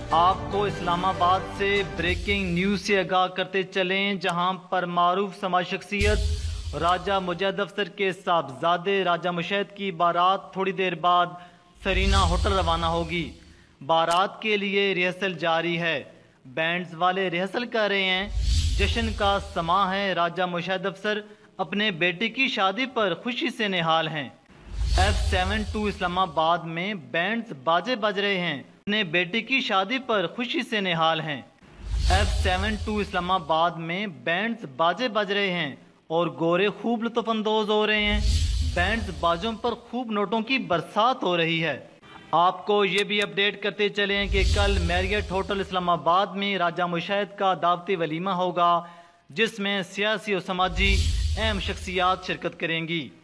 आपको इस्लामाबाद से breaking news से आगाह करते चलें, जहां पर मारूफ समाज शख्सियत राजा मुजैद अफसर के साहबजादे राजा मुशैद की बारात थोड़ी देर बाद सरीना होटल रवाना होगी। बारात के लिए रिहर्सल जारी है, बैंड्स वाले रिहर्सल कर रहे हैं। जश्न का समा है। राजा मुशैद अफसर अपने बेटे की शादी पर खुशी से निहाल हैं। F72 इस्लामाबाद में बैंड्स बाजे बज रहे हैं, अपने बेटे की शादी पर खुशी से निहाल हैं। F72 इस्लामाबाद में बैंड्स बाजे बज रहे हैं और गोरे खूब लुत्फानंदोज हो रहे हैं। बैंड्स बाजों पर खूब नोटों की बरसात हो रही है। आपको ये भी अपडेट करते चलें कि कल मैरियट होटल इस्लामाबाद में राजा मुशैद का दावती वलीमा होगा, जिसमें सियासी और समाजी अहम शख्सियात शिरकत करेंगी।